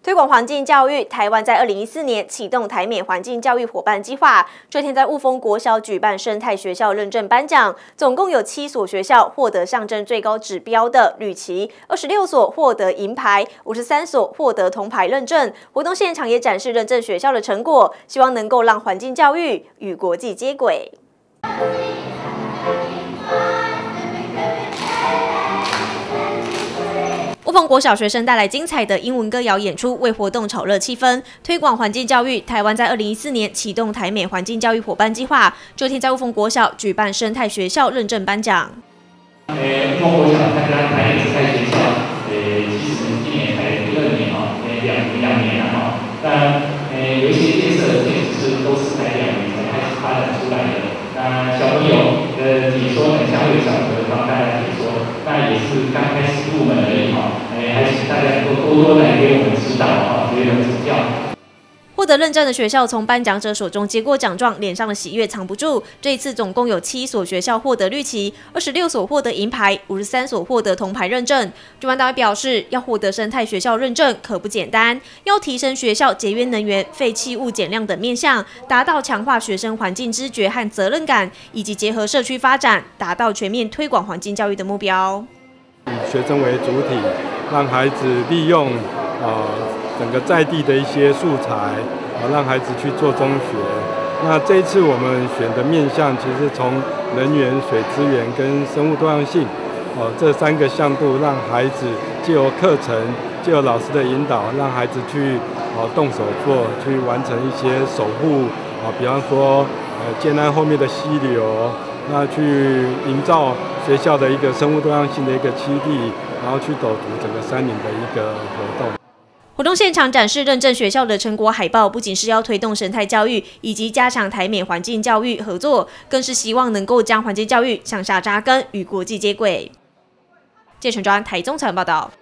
推广环境教育，台湾在2014年启动台美环境教育伙伴计划。这天在雾峰国小举办生态学校认证颁奖，总共有7所学校获得象征最高指标的绿旗，26所获得银牌，53所获得铜牌认证。活动现场也展示认证学校的成果，希望能够让环境教育与国际接轨。雾峰国小学生带来精彩的英文歌谣演出，为活动炒热气氛。推广环境教育，台湾在2014年启动台美环境教育伙伴计划。这天在雾峰国小举办生态学校认证颁奖。 雾峰国小参加台美生态学校，其实今年才第2年哦，两年了哈。那有一些建设确实是都是在2年才开始发展出来的。那小朋友解说很像为小朋友帮大家解说，那也是刚开始入门而已哈。还请大家能够多多来给我们指导啊，给我们指教。 获得认证的学校从颁奖者手中接过奖状，脸上的喜悦藏不住。这一次总共有7所学校获得绿旗，26所获得银牌，53所获得铜牌认证。主办单位表示，要获得生态学校认证可不简单，要提升学校节约能源、废弃物减量等面向，达到强化学生环境知觉和责任感，以及结合社区发展，达到全面推广环境教育的目标。 以学生为主体，让孩子利用整个在地的一些素材，让孩子去做中学。那这一次我们选的面向，其实从能源、水资源跟生物多样性，这3个向度，让孩子藉由课程、藉由老师的引导，让孩子去动手做，去完成一些守护比方说建安后面的溪流，那去营造学校的一个生物多样性的一个基地，然后去走读整个山林的一个活动。 活动现场展示认证学校的成果海报，不仅是要推动生态教育以及加强台美环境教育合作，更是希望能够将环境教育向下扎根，与国际接轨。谢承专台中采访报道。